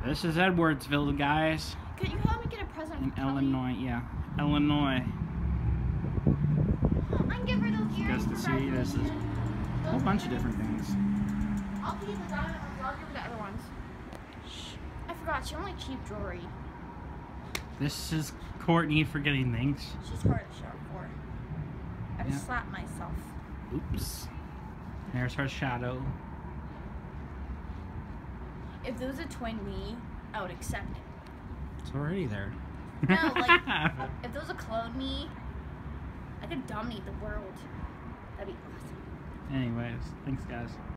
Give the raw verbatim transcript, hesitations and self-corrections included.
This is Edwardsville, guys. Could you help me get a present In from Kelly? Illinois, yeah. Illinois. Oh, I can give her those You guys earrings. can for see this is graduation. a whole bunch of different things. I'll keep the diamond ones. I'll give her the other ones. I forgot. She only cheap jewelry. This is Courtney forgetting things. She's hard to show for. I just Yeah. slapped myself. Oops. There's her shadow. If there was a twin me, I would accept it. It's already there. No, like, if there was a clone me, I could dominate the world. That'd be awesome. Anyways, thanks guys.